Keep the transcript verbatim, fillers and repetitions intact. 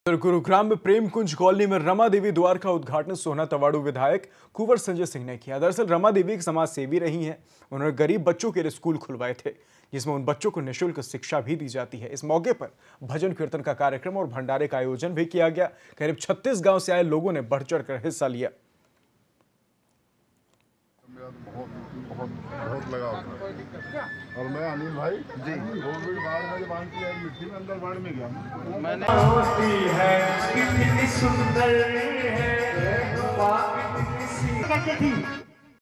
गुरुग्राम में प्रेम कुंज कॉलोनी में रमा देवी द्वार का उद्घाटन सोहना तवाड़ू विधायक कुंवर संजय सिंह ने किया। दरअसल रमा देवी एक समाज सेवी रही हैं। उन्होंने गरीब बच्चों के लिए स्कूल खुलवाए थे, जिसमें उन बच्चों को निःशुल्क शिक्षा भी दी जाती है। इस मौके पर भजन कीर्तन का कार्यक्रम और भंडारे का आयोजन भी किया गया। करीब छत्तीस गांव से आए लोगों ने बढ़ चढ़ कर हिस्सा लिया। बहुत बहुत बहुत लगा और मैं अनिल भाई जी कोविड बाढ़ में जब बांध किया मिट्टी में अंदर बाढ़ में गया मैंने है कितनी सुंदर है